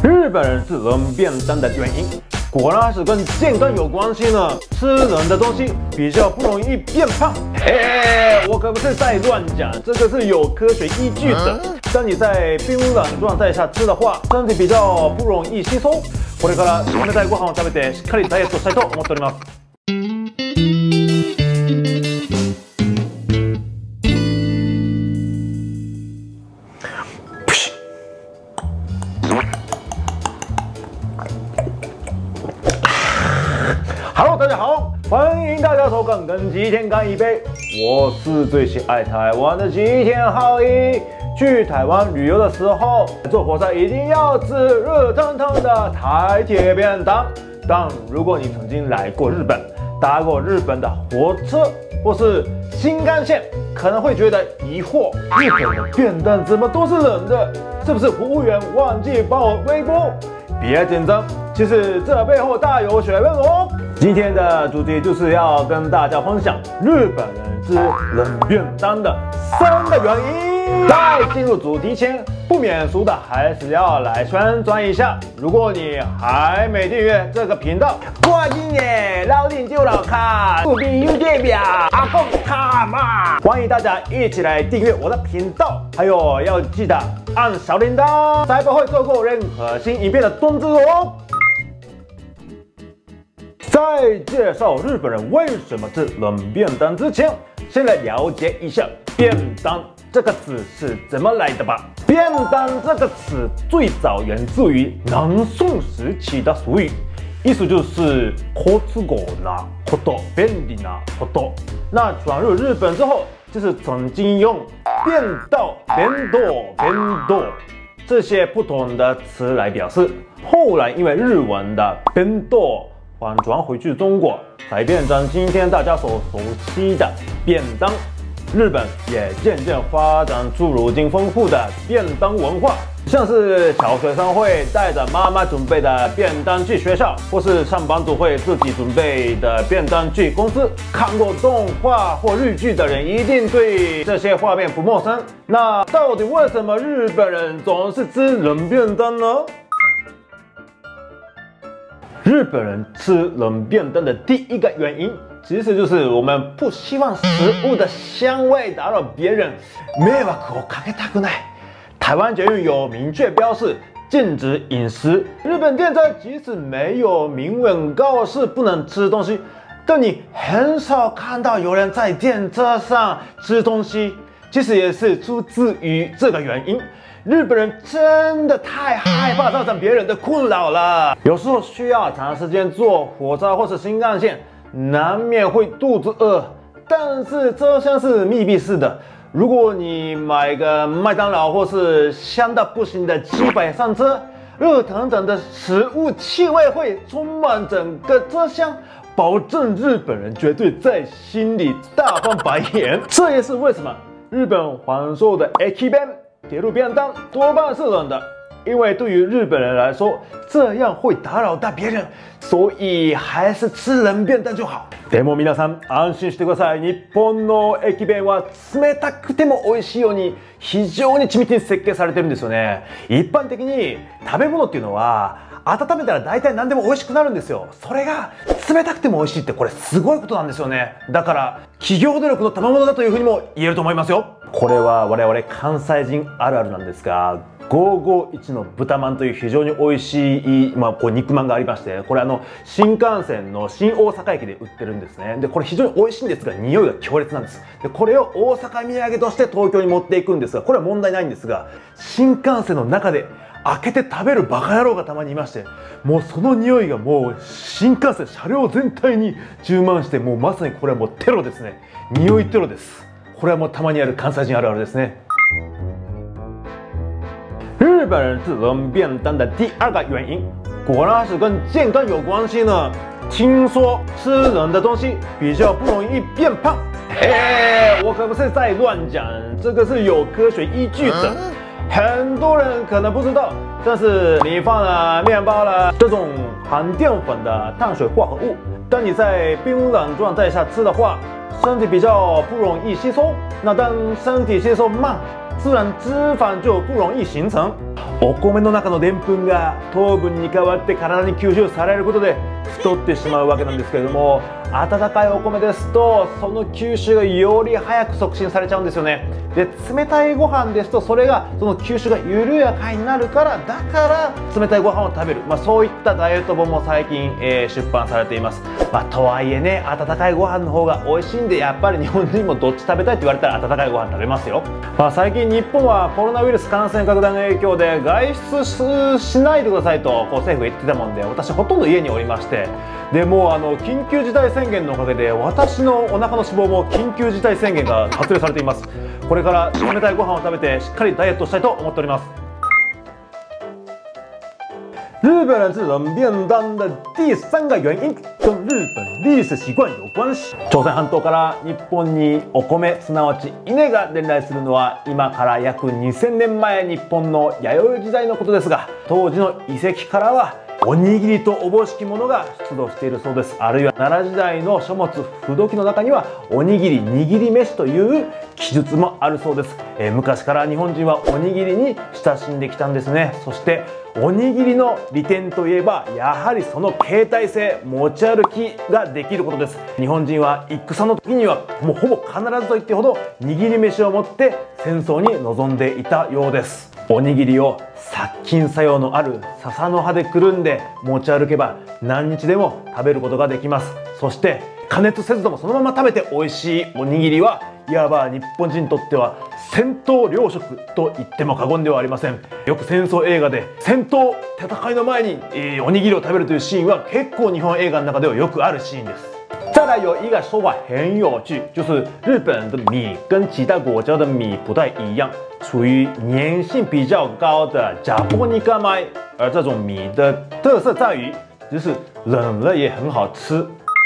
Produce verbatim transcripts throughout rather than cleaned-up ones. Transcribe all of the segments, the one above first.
日本人吃冷便当的原因，果然还是跟健康有关系呢。吃冷的东西比较不容易变胖。哎，我可不是在乱讲，这个是有科学依据的。当你在冰冷状态下吃的话，身体比较不容易吸收。これから冷たいご飯を食べてしっかりダイエットしたいと思っております。Hello， 大家好，欢迎大家收看《跟吉田干一杯》，我是最喜爱台湾的吉田浩一。去台湾旅游的时候，坐火车一定要吃热腾腾的台铁便当。但如果你曾经来过日本，搭过日本的火车或是新干线，可能会觉得疑惑：日本的便当怎么都是冷的？是不是服务员忘记帮我微波？别紧张，其实这背后大有学问哦。今天的主题就是要跟大家分享日本人吃冷便当的三个原因。在进入主题前，不免俗的还是要来宣传一下。如果你还没订阅这个频道，我今年老定就老卡，不必有代表阿公卡嘛，欢迎大家一起来订阅我的频道，还有要记得按小铃铛，才不会错过任何新影片的通知哦。在介绍日本人为什么吃冷便当之前，先来了解一下便当这个词是怎么来的吧。便当这个词最早源自于南宋时期的俗语，意思就是好都合なこと、便利なこと。那传入日本之后，就是曾经用便当、便当、便当这些不同的词来表示。后来因为日文的便当反传回去中国，才变成今天大家所熟悉的便当。日本也渐渐发展出如今丰富的便当文化，像是小学生会带着妈妈准备的便当去学校，或是上班族会自己准备的便当去公司。看过动画或日剧的人一定对这些画面不陌生。那到底为什么日本人总是吃冷便当呢？日本人吃冷便当的第一个原因，其实就是我们不希望食物的香味打扰别人，迷惑をかけたくない。台湾捷运有明确标示禁止饮食，日本电车即使没有明文告示不能吃东西，但你很少看到有人在电车上吃东西，其实也是出自于这个原因。日本人真的太害怕造成别人的困扰了，有时候需要长时间坐火车或是新干线，难免会肚子饿。但是车厢是密闭式的，如果你买个麦当劳或是香到不行的鸡排上车，热腾腾的食物气味会充满整个车厢，保证日本人绝对在心里大翻白眼。这也是为什么日本贩售的駅弁铁路便当多半是冷的，因为对于日本人来说，这样会打扰到别人，所以还是吃冷便当就好。でも皆さん安心してください。日本の駅弁は冷たくても美味しいように非常に緻密に設計されてるんですよね。一般的に食べ物っていうのは温めたら大体何でも美味しくなるんですよ。それが冷たくても美味しいってこれすごいことなんですよね。だから企業努力の賜物だというふうにも言えると思いますよ。これは我々関西人あるあるなんですが、ごーごーいちの豚まんという非常に美味しい、まあ、こう肉まんがありまして、これあの新幹線の新大阪駅で売ってるんですね。でこれ非常に美味しいんですが匂いが強烈なんです。でこれを大阪土産として東京に持っていくんですが、これは問題ないんですが、新幹線の中で開けて食べるバカ野郎がたまにいまして、もうその匂いがもう新幹線車両全体に充満して、もうまさにこれはもうテロですね。匂いテロです。これはもうたまにある関西人あるあるですね。日本人吃冷便当的第二个原因，果然是跟健康有关系呢。听说吃冷的东西比较不容易变胖。哎，我可不是在乱讲，这个是有科学依据的。很多人可能不知道，但是米饭啦、面包啦这种含淀粉的碳水化合物，当你在冰冷状态下吃的话，身体比较不容易吸收。那当身体吸收慢， 自然脂肪就不容易形成。お米の中のでんぷんが糖分に変わって体に吸収されることで太ってしまうわけなんですけれども、温かいお米ですとその吸収がより早く促進されちゃうんですよね。で冷たいご飯ですとそれがその吸収が緩やかになるから、だから冷たいご飯を食べる、まあ、そういったダイエット本も最近、えー、出版されています。まあ、とはいえね、温かいご飯の方が美味しいんで、やっぱり日本人もどっち食べたいって言われたら温かいご飯食べますよ。まあ、最近日本はコロナウイルス感染拡大の影響で外出しないでくださいとこう政府が言ってたもんで、私ほとんど家におりまして、でもうあの緊急事態宣言のおかげで私のお腹の脂肪も緊急事態宣言が発令されています。これから冷たいご飯を食べてしっかりダイエットしたいと思っております。日本人吃冷便当的第三个原因跟日本历史習慣有关系。朝鮮半島から日本にお米、すなわち稲が伝来するのは今から約にせんねんまえ、日本の弥生時代のことですが、当時の遺跡からはおにぎりとおぼしきものが出土しているそうです。あるいは奈良時代の書物不土記の中にはおにぎり握り飯という記述もあるそうです。えー、昔から日本人はおにぎりに親しんできたんですね。そしておにぎりの利点といえばやはりその携帯性、持ち歩きができることです。日本人は戦の時にはもうほぼ必ずと言ってほど握り飯を持って戦争に臨んでいたようです。おにぎりを殺菌作用のある笹の葉でくるんで持ち歩けば何日でも食べることができます。そして加熱せずともそのまま食べて美味しいおにぎりはいわば日本人にとっては戦闘糧食と言っても過言ではありません。よく戦争映画で戦闘戦いの前に、えー、おにぎりを食べるというシーンは結構日本映画の中ではよくあるシーンです。再来有一个说法很有趣，就是日本的米跟其他国家的米不太一样，属于粘性比较高的ジャポニカ米。而这种米的特色在于，就是冷了也很好吃。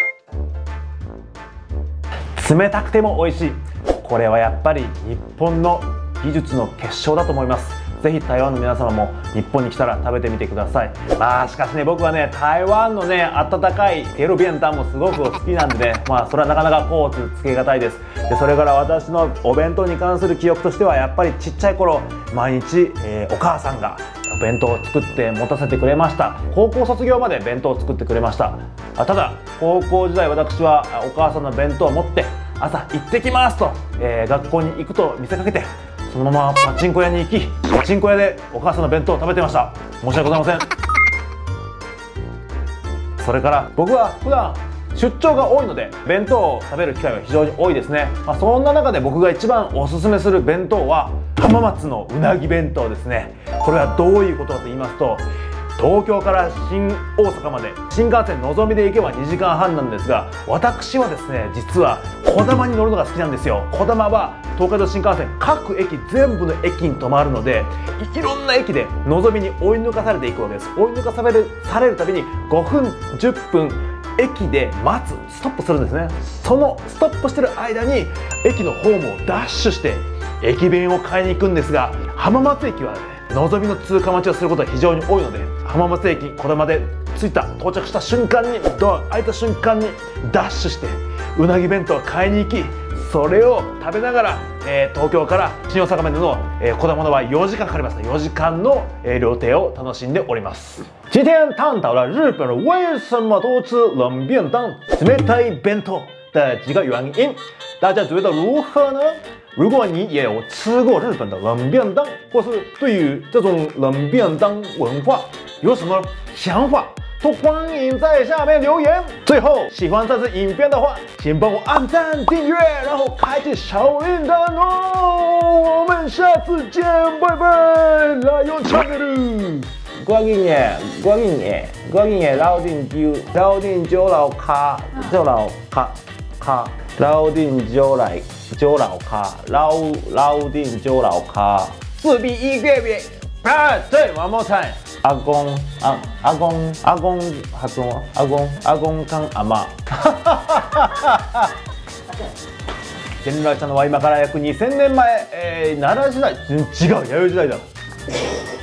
冷たくても美味しい。これはやっぱり日本の技術の結晶だと思います。ぜひ台湾の皆様も日本に来たら食べてみてください。まあしかしね、僕はね台湾のね温かいテロ便当もすごく好きなんでね、まあそれはなかなかコーツつけがたいです。でそれから私のお弁当に関する記憶としてはやっぱりちっちゃい頃毎日、えー、お母さんがお弁当を作って持たせてくれました。高校卒業まで弁当を作ってくれました。あただ高校時代私はお母さんの弁当を持って朝行ってきますと、えー、学校に行くと見せかけてそのままパチンコ屋に行き、パチンコ屋でお母さんの弁当を食べてました。申し訳ございません。それから僕は普段出張が多いので弁当を食べる機会は非常に多いですね。まあ、そんな中で僕が一番おすすめする弁当は浜松のうなぎ弁当ですね。これはどういうことかと言いますと、東京から新大阪まで新幹線のぞみで行けばにじかんはんなんですが、私はですね実はこだまに乗るのが好きなんですよ。こだまは東海道新幹線各駅全部の駅に止まるので、いろんな駅でのぞみに追い抜かされていくわけです。追い抜かされるされるたびにごふんじゅっぷん駅で待つ、ストップするんですね。そのストップしてる間に駅のホームをダッシュして駅弁を買いに行くんですが、浜松駅はねのぞみの通過待ちをすることが非常に多いので、浜松駅こだまで着いた到着した瞬間にドア開いた瞬間にダッシュしてうなぎ弁当を買いに行き、それを食べながら、えー、東京から新大阪までの、えー、こだまの場合よじかんかかります。よじかんの、えー、料亭を楽しんでおります。今天探讨了日本人为什么都吃冷便当、冷たい弁当的几个原因，大家觉得如何呢？如果你也有吃过日本的冷便当，或是对于这种冷便当文化有什么想法，都欢迎在下面留言。最后，喜欢这支影片的话，请帮我按赞、订阅，然后开启小铃铛哦。我们下次见，拜拜！来用唱的路。我今日，我今日，我今日老丁酒，老丁酒老卡，酒老卡卡，老丁酒来。酒老咖，老老丁酒老咖，四比一对比，啊，对 ，one more time。阿公阿阿公阿公発音阿公阿公跟阿媽。天来ちゃんのは今から約にせんねんまえ、えー、奈良時代違う弥生時代だ。